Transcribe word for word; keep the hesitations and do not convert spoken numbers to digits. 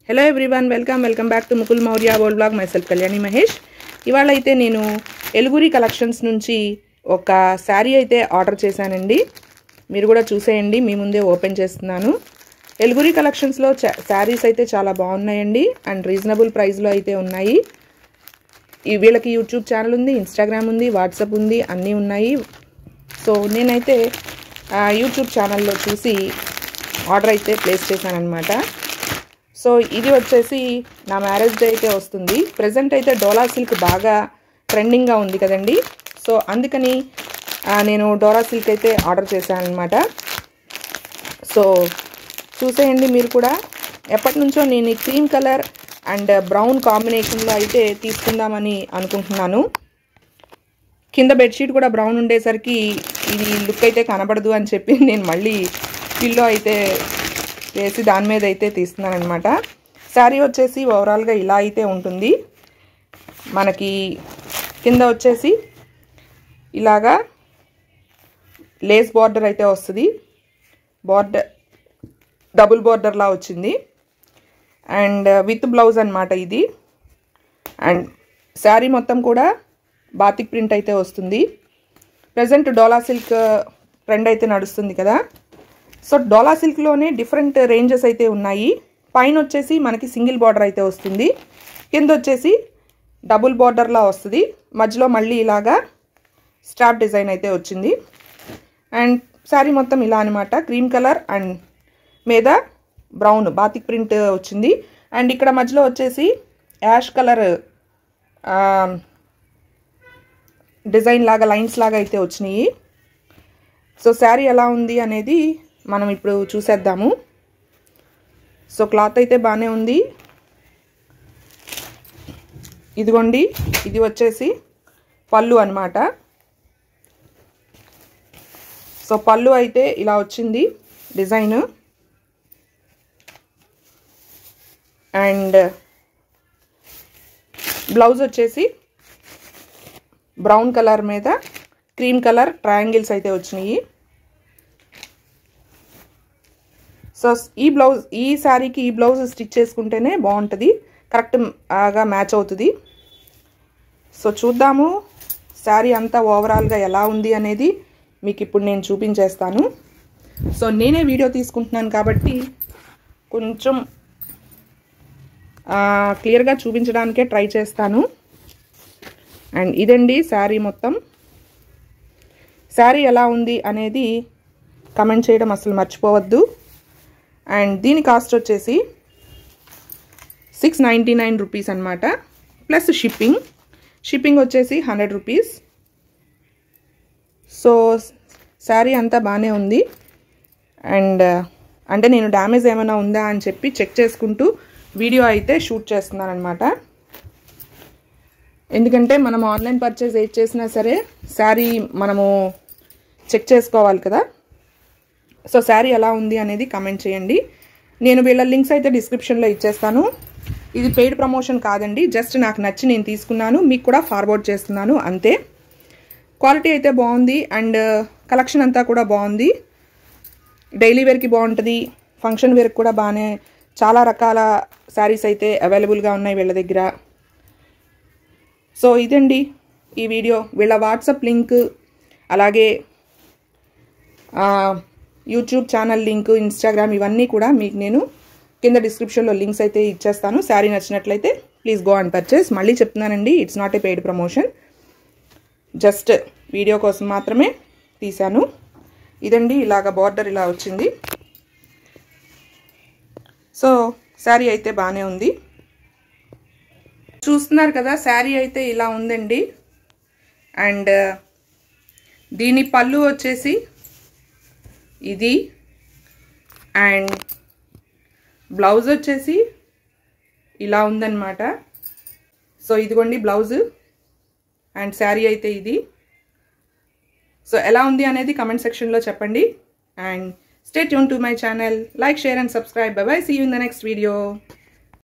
Hello everyone, welcome welcome back to Mukul Maurya world blog. My self Kalyani Mahesh. ఇవాళ అయితే నేను Eluguri collections నుంచి ఒక శారీ అయితే ఆర్డర్ చేశానండి. మీరు కూడా చూసేయండి, మీ ముందే ఓపెన్ చేస్తున్నాను. ఎలుగురి కలెక్షన్స్లో శారీస్ అయితే చాలా బాగున్నాయండి అండ్ రీజనబుల్ ప్రైస్లో అయితే ఉన్నాయి. ఈ వీళ్ళకి యూట్యూబ్ ఛానల్ ఉంది, ఇన్స్టాగ్రామ్ ఉంది, వాట్సాప్ ఉంది, అన్నీ ఉన్నాయి. సో నేనైతే యూట్యూబ్ ఛానల్లో చూసి ఆర్డర్ అయితే ప్లేస్ చేశాను అనమాట. సో ఇది వచ్చేసి నా మ్యారేజ్ డే అయితే వస్తుంది. ప్రజెంట్ అయితే డోలా సిల్క్ బాగా ట్రెండింగ్గా ఉంది కదండి. సో అందుకని నేను డోలా సిల్క్ అయితే ఆర్డర్ చేశాను అనమాట. సో చూసేయండి మీరు కూడా. ఎప్పటి నుంచో నేను ఈ క్రీమ్ కలర్ అండ్ బ్రౌన్ కాంబినేషన్లో అయితే తీసుకుందామని అనుకుంటున్నాను. కింద బెడ్షీట్ కూడా బ్రౌన్ ఉండేసరికి ఇది లుక్ అయితే కనబడదు అని చెప్పి నేను మళ్ళీ పిల్లో అయితే వేసి దాని మీద అయితే తీస్తున్నాను అనమాట. శారీ వచ్చేసి ఓవరాల్గా ఇలా అయితే ఉంటుంది. మనకి కింద వచ్చేసి ఇలాగా లేస్ బార్డర్ అయితే వస్తుంది. బార్డర్ డబుల్ బార్డర్లా వచ్చింది అండ్ విత్ బ్లౌజ్ అనమాట ఇది. అండ్ శారీ మొత్తం కూడా బాతిక్ ప్రింట్ అయితే వస్తుంది. ప్రజెంట్ డోలా సిల్క్ ట్రెండ్ అయితే నడుస్తుంది కదా. సో డోలా సిల్క్లోనే డిఫరెంట్ రేంజెస్ అయితే ఉన్నాయి. పైన వచ్చేసి మనకి సింగిల్ బార్డర్ అయితే వస్తుంది, కింద వచ్చేసి డబుల్ బార్డర్లా వస్తుంది, మధ్యలో మళ్ళీ ఇలాగా స్ట్రాప్ డిజైన్ అయితే వచ్చింది. అండ్ శారీ మొత్తం ఇలా అనమాట. క్రీమ్ కలర్ అండ్ మీద బ్రౌన్ బాతిక్ ప్రింట్ వచ్చింది. అండ్ ఇక్కడ మధ్యలో వచ్చేసి యాష్ కలర్ డిజైన్ లాగా లైన్స్ లాగా అయితే వచ్చినాయి. సో శారీ ఎలా ఉంది అనేది మనం ఇప్పుడు చూసేద్దాము. సో క్లాత్ అయితే బాగానే ఉంది. ఇదిగోండి, ఇది వచ్చేసి పళ్ళు అనమాట. సో పళ్ళు అయితే ఇలా వచ్చింది డిజైన్. అండ్ బ్లౌజ్ వచ్చేసి బ్రౌన్ కలర్ మీద క్రీమ్ కలర్ ట్రయాంగిల్స్ అయితే వచ్చినాయి. సో ఈ బ్లౌజ్ ఈ శారీకి ఈ బ్లౌజ్ స్టిచ్ చేసుకుంటేనే బాగుంటుంది, కరెక్ట్గా మ్యాచ్ అవుతుంది. సో చూద్దాము శారీ అంతా ఓవరాల్గా ఎలా ఉంది అనేది మీకు ఇప్పుడు నేను చూపించేస్తాను. సో నేనే వీడియో తీసుకుంటున్నాను కాబట్టి కొంచెం క్లియర్గా చూపించడానికే ట్రై చేస్తాను. అండ్ ఇదండి శారీ మొత్తం. శారీ ఎలా ఉంది అనేది కమెంట్ చేయడం అసలు మర్చిపోవద్దు. అండ్ దీని కాస్ట్ వచ్చేసి సిక్స్ నైంటీ నైన్ రూపీస్ అనమాట, ప్లస్ షిప్పింగ్. షిప్పింగ్ వచ్చేసి హండ్రెడ్ రూపీస్. సో శారీ అంతా బాగానే ఉంది. అండ్ అంటే నేను డ్యామేజ్ ఏమైనా ఉందా అని చెప్పి చెక్ చేసుకుంటూ వీడియో అయితే షూట్ చేస్తున్నాను అనమాట. ఎందుకంటే మనం ఆన్లైన్ పర్చేస్ ఏది చేసినా సరే శారీ మనము చెక్ చేసుకోవాలి కదా. సో శారీ ఎలా ఉంది అనేది కమెంట్ చేయండి. నేను వీళ్ళ లింక్స్ అయితే డిస్క్రిప్షన్లో ఇచ్చేస్తాను. ఇది పెయిడ్ ప్రమోషన్ కాదండి, జస్ట్ నాకు నచ్చి నేను తీసుకున్నాను, మీకు కూడా ఫార్వర్డ్ చేస్తున్నాను అంతే. క్వాలిటీ అయితే బాగుంది అండ్ కలెక్షన్ అంతా కూడా బాగుంది. డైలీ వేర్కి బాగుంటుంది, ఫంక్షన్ వేర్కి కూడా బాగానే చాలా రకాల శారీస్ అయితే అవైలబుల్గా ఉన్నాయి వీళ్ళ దగ్గర. సో ఇదండి ఈ వీడియో. వీళ్ళ వాట్సాప్ లింక్, అలాగే యూట్యూబ్ ఛానల్ లింక్, ఇన్స్టాగ్రామ్, ఇవన్నీ కూడా మీకు నేను కింద డిస్క్రిప్షన్లో లింక్స్ అయితే ఇచ్చేస్తాను. శారీ నచ్చినట్లయితే ప్లీజ్ గో అండ్ పర్చేస్. మళ్ళీ చెప్తున్నానండి, it's not a paid promotion, just video కోసం మాత్రమే తీశాను. ఇదండి, ఇలాగ బార్డర్ ఇలా వచ్చింది. సో శారీ అయితే బాగానే ఉంది. చూస్తున్నారు కదా, శారీ అయితే ఇలా ఉందండి. అండ్ దీని పళ్ళు వచ్చేసి ఇది. అండ్ బ్లౌజ్ వచ్చేసి ఇలా ఉందన్నమాట. సో ఇదిగోండి బ్లౌజ్ అండ్ శారీ అయితే ఇది. సో ఎలా ఉంది అనేది కమెంట్ సెక్షన్లో చెప్పండి. And stay tune to my channel, like, share and subscribe. Bye bye, see you in the next video.